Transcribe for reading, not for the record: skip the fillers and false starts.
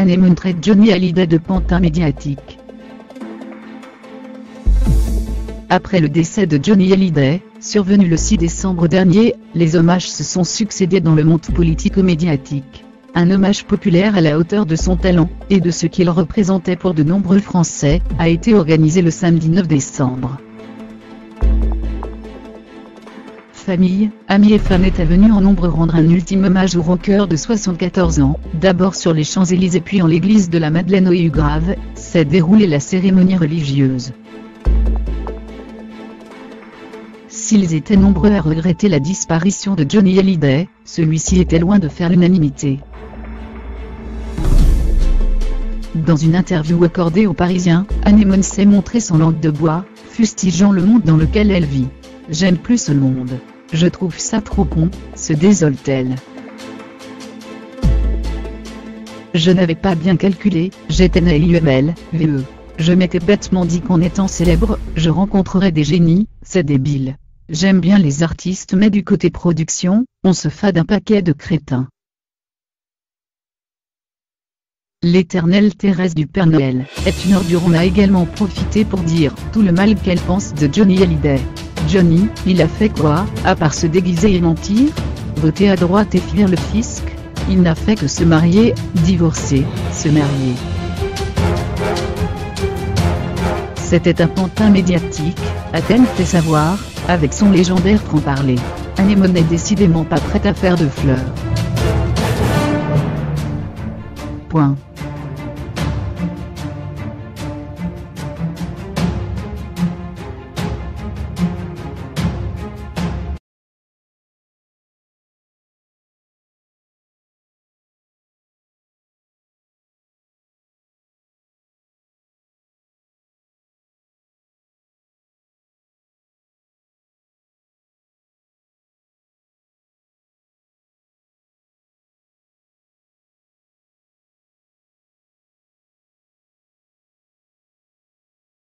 Anémone traite Johnny Hallyday de pantin médiatique. Après le décès de Johnny Hallyday, survenu le 6 décembre dernier, les hommages se sont succédé dans le monde politico-médiatique. Un hommage populaire à la hauteur de son talent, et de ce qu'il représentait pour de nombreux Français, a été organisé le samedi 9 décembre. Famille, amis et fans étaient venus en nombre rendre un ultime hommage au rocker de 74 ans, d'abord sur les Champs-Élysées puis en l'église de la Madeleine au Hugrave, s'est déroulée la cérémonie religieuse. S'ils étaient nombreux à regretter la disparition de Johnny Hallyday, celui-ci était loin de faire l'unanimité. Dans une interview accordée aux Parisiens, Anémone s'est montrée sans langue de bois, fustigeant le monde dans lequel elle vit. « J'aime plus ce monde. Je trouve ça trop con », se désole-t-elle. « Je n'avais pas bien calculé, j'étais naïve, VE. Je m'étais bêtement dit qu'en étant célèbre, je rencontrerais des génies, c'est débile. J'aime bien les artistes mais du côté production, on se fade un paquet de crétins. » L'éternelle Thérèse du Père Noël est une ordure. On a également profité pour dire tout le mal qu'elle pense de Johnny Hallyday. Johnny, il a fait quoi, à part se déguiser et mentir? Voter à droite et fuir le fisc? Il n'a fait que se marier, divorcer, se marier. C'était un pantin médiatique, a-t-elle fait savoir, avec son légendaire franc-parler. Anémone n'est décidément pas prête à faire de fleurs. Point.